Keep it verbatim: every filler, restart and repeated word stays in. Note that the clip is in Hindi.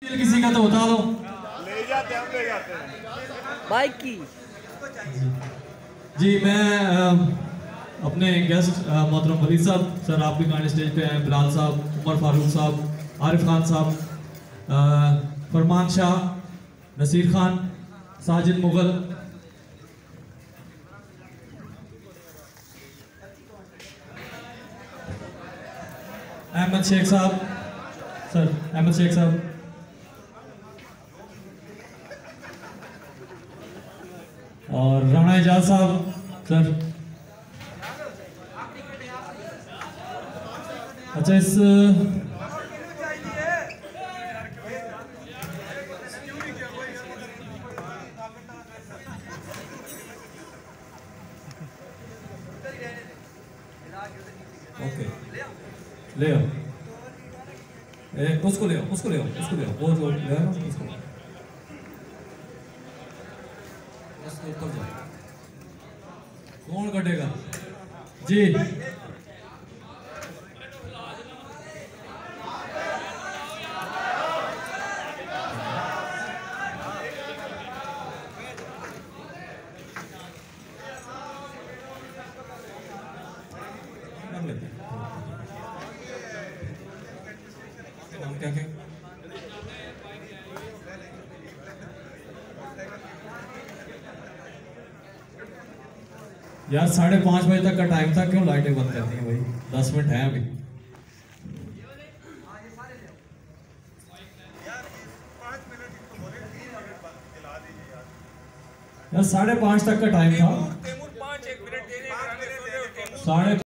किसी का तो बता दो। ले जाते हम ले जाते हैं बाइक की। जी मैं आ, अपने गेस्ट मोहतरम वलीद साहब, सर आप भी गाने स्टेज पे हैं, बिलाल साहब, उमर फारूक साहब, आरिफ खान साहब, फरमान शाह, नसीर खान, साजिद मुगल, अहमद शेख साहब, सर अहमद शेख साहब, और राणा एजाज साहब सर। अच्छा इस ओके ले आओ, ए, उसको ले आओ, उसको ले आओ, उसको ले आओ, वो जो ले आओ उसको, उसको ऊपर जाओ। कौन कटेगा जी? क्या क्या यार साढ़े पाँच बजे तक का टाइम था, क्यों लाइटें बंद करती हैं भाई? दस मिनट है अभी। यार साढ़े पाँच तक का टाइम था, साढ़े